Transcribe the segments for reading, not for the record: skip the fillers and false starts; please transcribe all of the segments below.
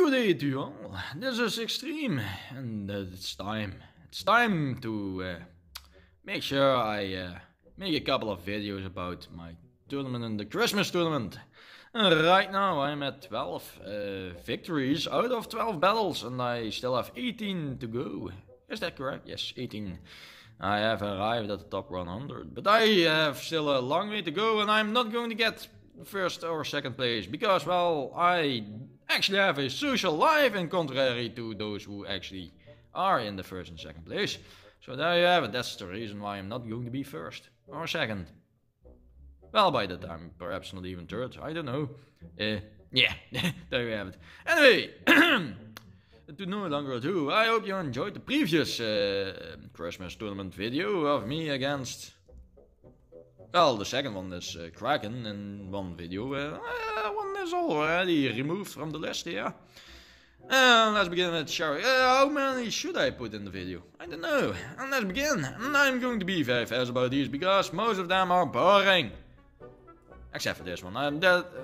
Good day to you all. This is Extreme, and it's time. It's time to make sure I make a couple of videos about my tournament and the Christmas tournament. Right now I'm at 12 victories out of 12 battles, and I still have 18 to go. Is that correct? Yes, 18. I have arrived at the top 100, but I have still a long way to go, and I'm not going to get first or second place because, well, I actually have a social life in contrary to those who actually are in the first and second place. So there you have it. That's the reason why I'm not going to be first or second. Well, by that time, perhaps not even third. I don't know. Yeah, there you have it. Anyway, to no longer ado, I hope you enjoyed the previous Christmas tournament video of me against... Well, the second one is Kraken in one video. One is already removed from the list, yeah. Let's begin with showering. How many should I put in the video? I don't know. And let's begin. And I'm going to be very fast about these because most of them are boring. Except for this one. I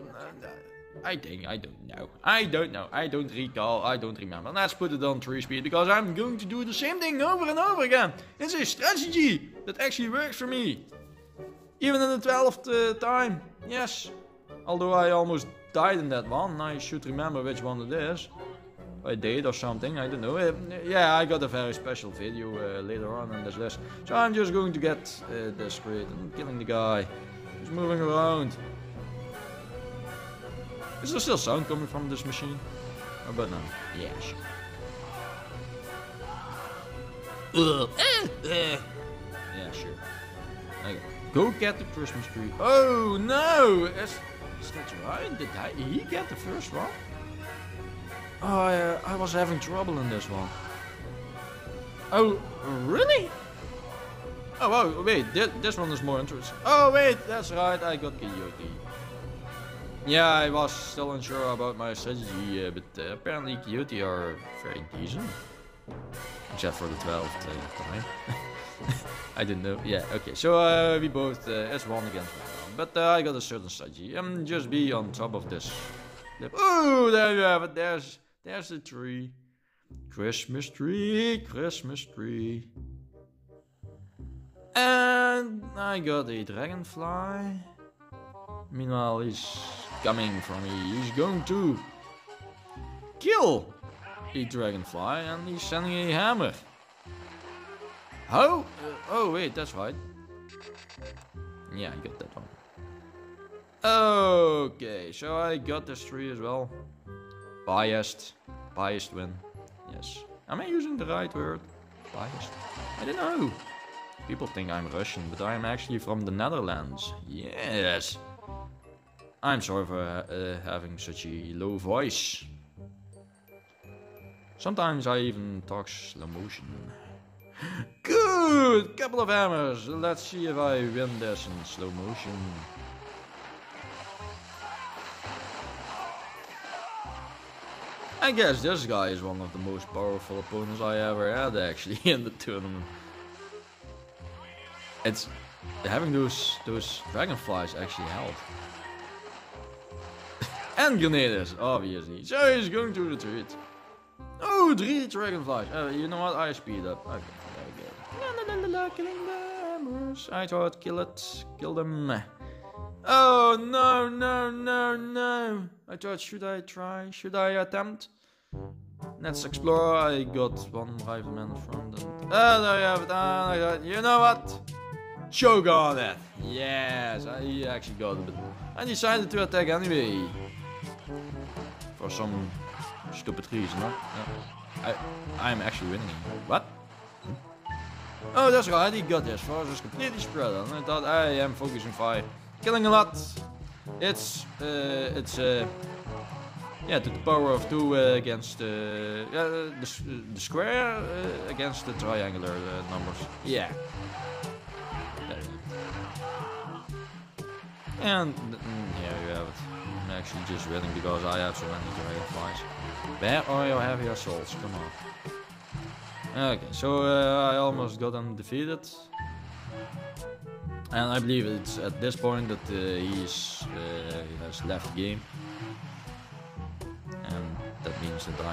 don't know. I don't recall. I don't remember. Let's put it on 3 speed because I'm going to do the same thing over and over again. It's a strategy that actually works for me. Even in the 12th time, yes. Although I almost died in that one, I should remember which one it is. By date or something, I don't know. Yeah, I got a very special video later on in this list. So I'm just going to get this great and killing the guy. He's moving around. Is there still sound coming from this machine? Oh, but no. Yeah, sure. Yeah, sure. Okay. Go get the Christmas tree. Oh no! Is that right? Did he get the first one? Oh, I was having trouble in this one. Oh, really? Oh, wait, this one is more interesting. Oh, wait, that's right, I got Coyote. Yeah, I was still unsure about my strategy, but apparently Coyote are very decent. Except for the 12th time. I didn't know. Yeah, okay. So we both it's one against one. But I got a certain strategy. Just be on top of this. Oh, there you have it. There's the tree. Christmas tree, Christmas tree. And I got a dragonfly. Meanwhile, he's coming for me. He's going to kill a dragonfly, and he's sending a hammer. How? Oh wait, that's right. Yeah, I got that one. Okay, so I got this tree as well. Biased win. Yes. Am I using the right word? Biased? I don't know. People think I'm Russian, but I'm actually from the Netherlands. Yes. I'm sorry for having such a low voice. Sometimes I even talk slow motion. Good! Couple of hammers. Let's see if I win this in slow motion. I guess this guy is one of the most powerful opponents I ever had actually in the tournament. It's having those dragonflies actually help. And grenades, obviously. So he's going to retreat. Oh, 3 dragonflies. You know what? I speed up. Okay. Killing the hammers. I thought kill them. Oh no. I thought should I attempt? Let's explore. I got one rifleman from the... there you have it. I got, you know what? Choke on it. Yes, I actually got it. But I decided to attack anyway. For some stupid reason, huh? Yeah. I'm actually winning. What? Oh, that's right, he got his force is completely spread out. And I thought I am focusing fire. Killing a lot. It's yeah, to the power of 2 against the square against the triangular numbers. Yeah. And here you have it. I'm actually just winning because I have so many dragonflies. Where are your heavier souls? Come on. Okay, so I almost got him defeated. And I believe it's at this point that he has left the game. And that means that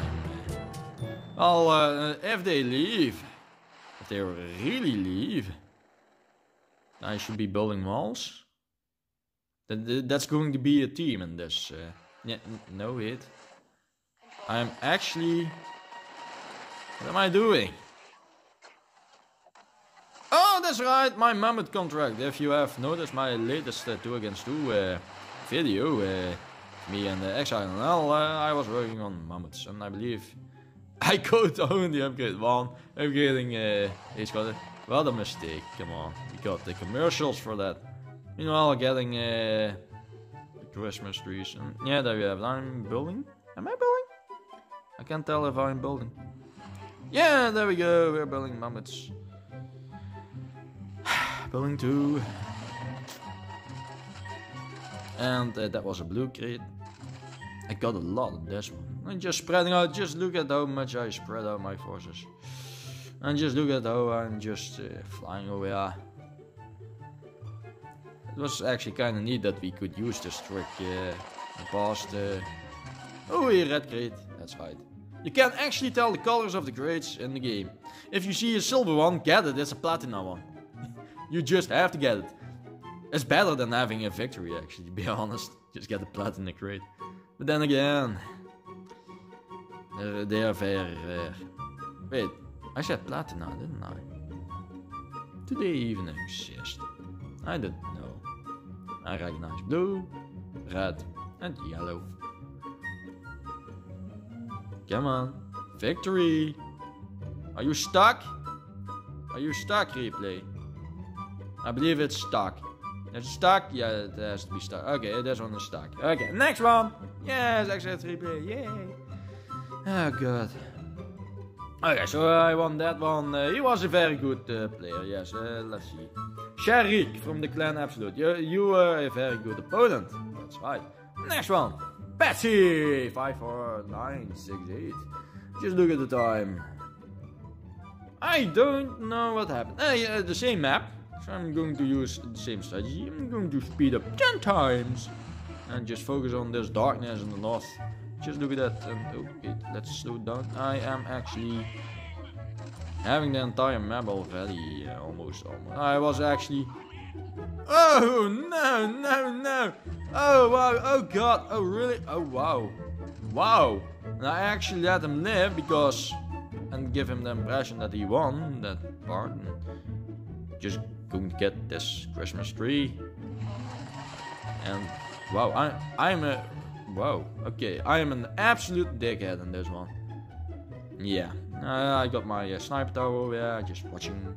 if they leave, if they really leave, I should be building walls. That's going to be a team in this. Yeah, no hit. I'm actually... What am I doing? Oh, that's right, my mammoth contract. If you have noticed my latest 2 against 2 video, me and XINL, I was working on mammoths, and I believe I could only upgrade 1. Upgrading he's got it. What a mistake, come on. We got the commercials for that. Meanwhile, getting the Christmas trees. And yeah, there you have it. I'm building. Am I building? I can't tell if I'm building. Yeah, there we go. We're building mammoths. Building 2. And that was a blue crate. I got a lot of this one. I'm just spreading out. Just look at how much I spread out my forces. And just look at how I'm just flying over here. It was actually kind of neat that we could use this trick past. Oh, here, red crate. That's right. You can actually tell the colors of the crates in the game. If you see a silver one, get it. It's a platinum one. You just have to get it. It's better than having a victory, actually, to be honest. Just get the platinum crate. But then again, they are very rare. Wait, I said platina, didn't I? Do they even exist? I don't know. I recognize blue, red, and yellow. Come on, victory! Are you stuck? Are you stuck, replay? I believe it's stuck. Is it stuck? Yeah, it has to be stuck. Okay, this one is stuck. Okay, next one! Yes, exit replay, yay! Oh god. Okay, so I won that one. He was a very good player, yes. Let's see. Sharik from the clan Absolute. You were a very good opponent. That's right. Next one. Betsy! 54968. Just look at the time. I don't know what happened. Yeah, the same map. So I'm going to use the same strategy. I'm going to speed up 10 times. And just focus on this darkness in the north. Just look at that. Okay, let's slow down. I am actually having the entire map already. Almost. I was actually... Oh, no. Oh, wow. Oh, God. Oh, really? Oh, wow. Wow. And I actually let him live because... And give him the impression that he won that part. And just going to get this Christmas tree. And... Wow, I'm a... Wow, okay, I am an absolute dickhead in this one. Yeah, I got my sniper tower over there, just watching.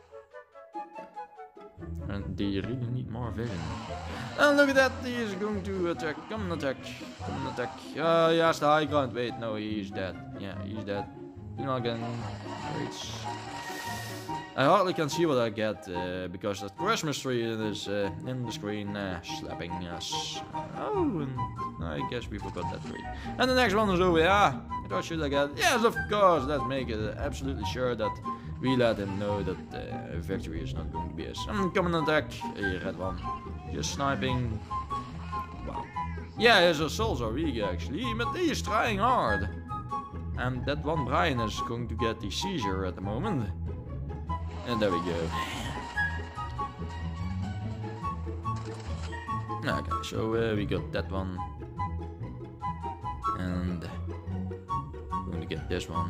And they really need more vision. And look at that, he is going to attack, come and attack, yes, the high ground, wait, no, he's dead. Yeah, he's dead. You're not getting rates. I hardly can see what I get because that Christmas tree is in the screen slapping us. Oh, and I guess we forgot that tree. And the next one is over here. What should I get? Yes, of course. Let's make it absolutely sure that we let him know that victory is not going to be us. Come and attack. A red one. Just sniping. Wow. Yeah, his assaults are weak actually, but he is trying hard. And that one Brian is going to get the seizure at the moment. And there we go. Okay, so we got that one. And I'm going to get this one.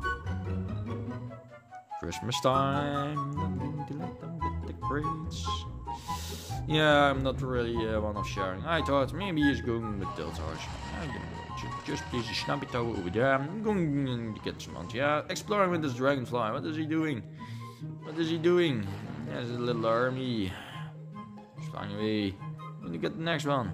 Christmas time. I'm going to let them get the crates. Yeah, I'm not really one of sharing. I thought maybe he's going with Deltarge. I don't know. Just place a snappy tower over there. I'm going to get some on. Yeah, exploring with this dragonfly. What is he doing? What is he doing? He has a little army. He's flying away. I'm gonna get the next one.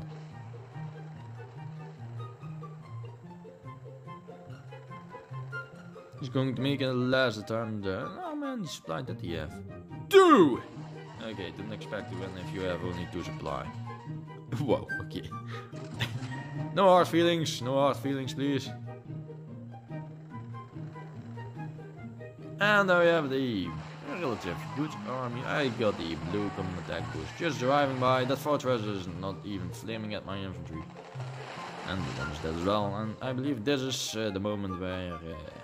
He's going to make it last time there. Oh man, the supply that he have. 2! Okay, didn't expect to win if you have only 2 supply. Whoa, okay. No hard feelings, please. And there we have the relative good army. I got the blue common attack boost. Just driving by. That fortress is not even flaming at my infantry. And the one's dead as well. And I believe this is the moment where...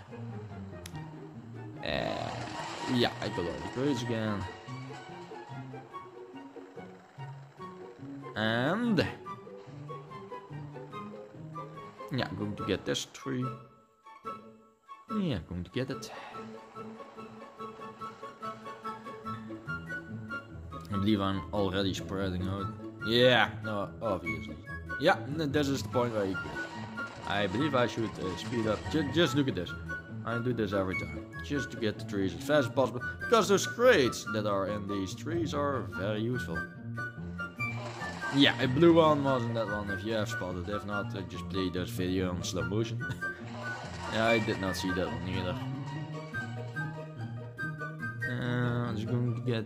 yeah, I got all the crates again. And... yeah, I'm going to get this tree. Yeah, I'm going to get it. I believe I'm already spreading out. Yeah, no, obviously. Yeah, this is the point where you quit. I believe I should speed up. Just look at this. I do this every time. Just to get the trees as fast as possible. Because those crates that are in these trees are very useful. Yeah, a blue one wasn't that one if you have spotted. If not, just play this video in slow motion. Yeah, I did not see that one either. I'm just going to get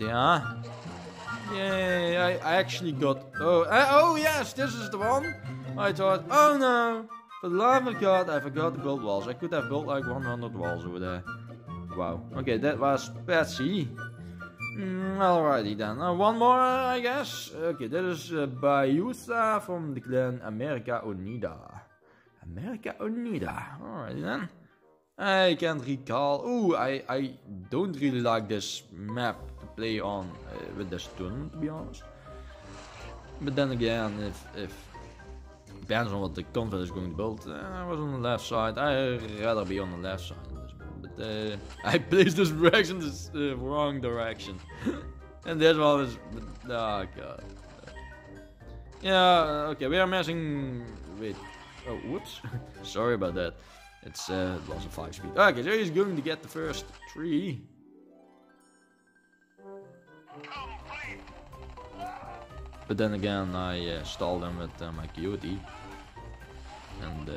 yay, I actually got... oh yes, this is the one. I thought, oh no, for the love of God, I forgot to build walls. I could have built like 100 walls over there. Wow. Okay, that was Patsy. Alrighty then. One more, I guess. Okay, this is Bayusa from the clan America Unida. America Unida. Alrighty then. I can't recall. Ooh, I don't really like this map to play on with this tournament, to be honest. But then again, if depends on what the convent is going to build. I was on the left side. I'd rather be on the left side. But I placed this direction, the wrong direction. And this one was... oh god. Yeah, okay, we are messing... wait. Oh, whoops. Sorry about that. It's loss of 5 speed. Okay, so he's going to get the first tree. But then again, I stalled him with my coyote. And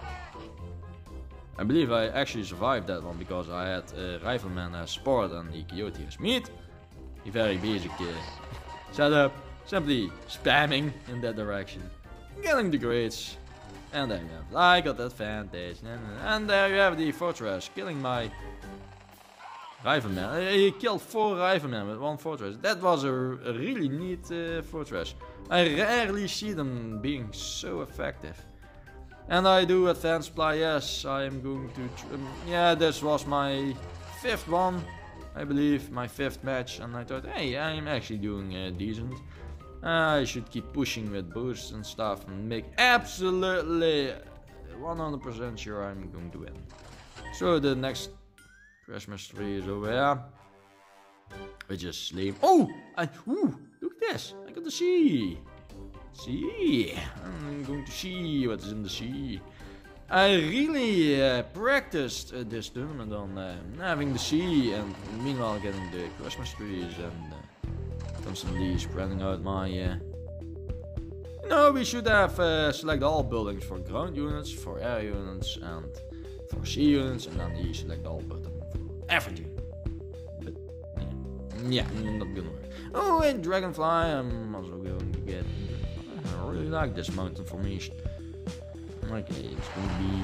I believe I actually survived that one because I had Rifleman as sport and the coyote as meat. The very basic setup, simply spamming in that direction. Getting the grades. And there you have it. I got that vantage. And there you have the fortress, killing my Rifleman. He killed 4 Riflemen with 1 fortress. That was a really neat fortress. I rarely see them being so effective. And I do advanced supply, yes, I am going to... yeah, this was my 5th one, I believe, my 5th match. And I thought, hey, I am actually doing decent. I should keep pushing with boosts and stuff and make absolutely 100% sure I'm going to win. So the next Christmas tree is over here. We just sleep. Oh! Ooh! Look at this! I got the sea! Sea! I'm going to see what is in the sea. I really practiced this tournament on having the sea and meanwhile getting the Christmas trees and constantly spreading out my... no, we should have select all buildings for ground units, for air units and for sea units, and then you select all buildings for everything. But yeah, not gonna work. Oh, and Dragonfly, I'm also going to get... I really like this mountain formation. Okay, it's going to be...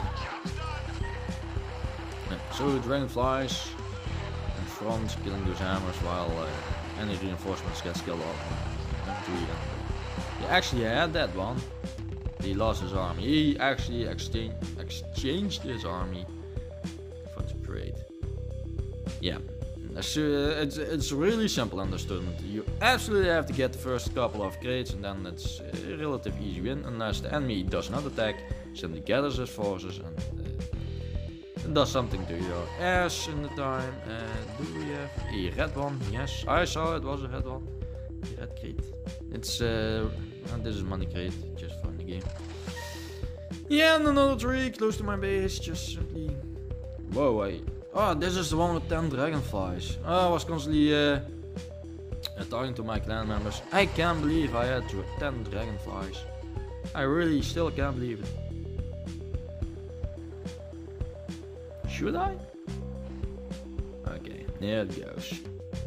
yeah, so Dragonflies in front, killing those hammers while any reinforcements get killed off. He actually had that one. He lost his army. He actually exchanged his army for the trade. Yeah. It's really simple in this tournament. You absolutely have to get the first couple of crates and then it's a relative easy win unless the enemy does not attack, simply gathers his forces and does something to your ass in the time. Do we have a red one? Yes, I saw it was a red one. A red crate. It's and this is money crate, just for the game. Yeah, and another tree close to my base, just simply... whoa, oh, this is the one with 10 dragonflies. Oh, I was constantly talking to my clan members. I can't believe I had 10 dragonflies. I really still can't believe it. Should I? Okay, there it goes.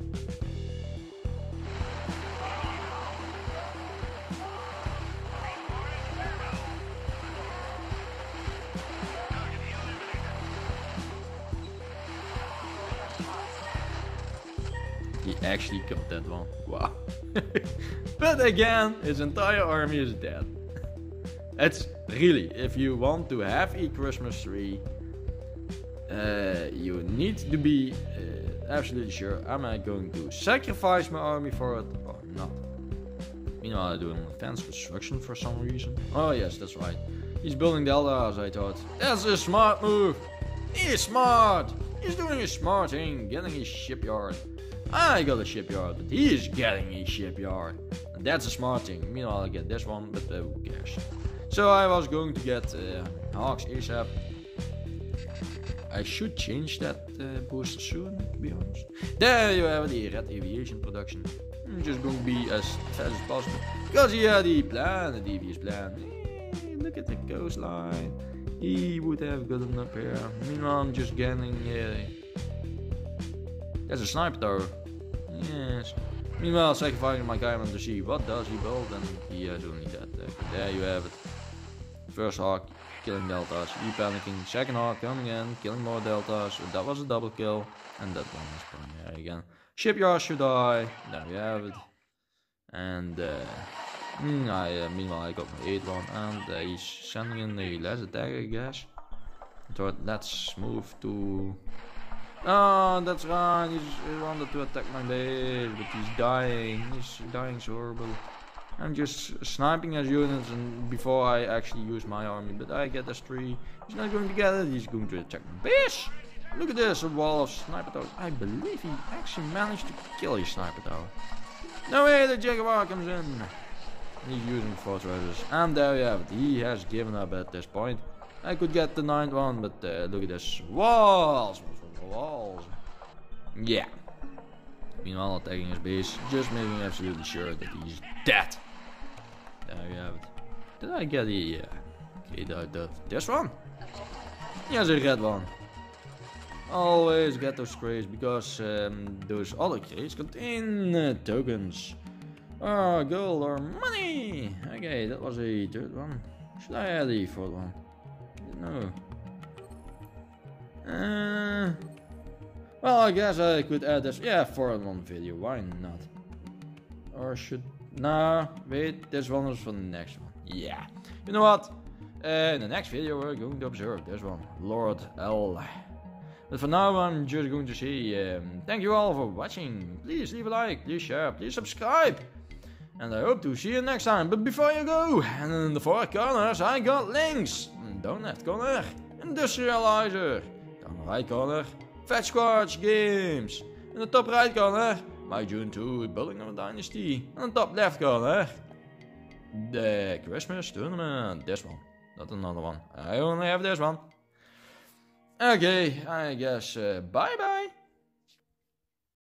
He actually got that one. Wow. But again, his entire army is dead. really, if you want to have a Christmas tree, you need to be absolutely sure. Am I going to sacrifice my army for it or not? Meanwhile, I'm doing advanced construction for some reason. Oh yes, that's right. He's building deltas, I thought. That's a smart move. He's smart. He's doing a smart thing, getting a shipyard. I got a shipyard, but he's getting a shipyard. And that's a smart thing. Meanwhile, I get this one, but who cares? So I was going to get Hawks ASAP. I should change that booster soon, to be honest. There you have the Red Aviation production. I'm just going to be as fast as possible. Because he had the plan, the devious plan. Hey, look at the coastline. He would have gotten up here. Meanwhile, I'm just getting... there's a sniper tower. Yes. Meanwhile, sacrificing my guy on the sea. What does he build? And he has only that. There you have it. First Hawk, killing deltas. He panicking. Second Hawk coming in, killing more deltas. That was a double kill. And that one is primary again. Shipyard should die. There you have it. And meanwhile I got my 8th one. And he's sending in the last attack, I guess. I thought let's move to... Oh, that's right. He wanted to attack my base, but he's dying. He's dying so horrible. I'm just sniping his units and before I actually use my army, but I get this tree. He's not going to get it. He's going to attack my base. Look at this, a wall of sniper towers. I believe he actually managed to kill his sniper tower. No way, the Jaguar comes in. He's using fortresses, and there you have it. He has given up at this point. I could get the 9th one, but look at this walls. Walls. Yeah. Meanwhile, attacking his base, just making absolutely sure that he's dead. There you have it. Did I get a crate out of this one? Yes, a red one. Always get those crates because those other crates contain tokens. Or gold or money. Okay, that was a 3rd one. Should I add a 4th one? No. Well, I guess I could add this. Yeah, 4th one video. Why not? Or should... Nah, wait. This one is for the next one. Yeah. You know what? In the next video we're going to observe this one. Lord L. But for now I'm just going to say thank you all for watching. Please leave a like, please share, please subscribe. And I hope to see you next time. But before you go, and in the 4 corners I got links. Down left corner, Industrializer. Down the right corner, Fetch Squatch Games. In the top right corner, my June 2 Building of a Dynasty. And the top left corner, the Christmas Tournament. This one, not another one. I only have this one. Okay, I guess bye bye.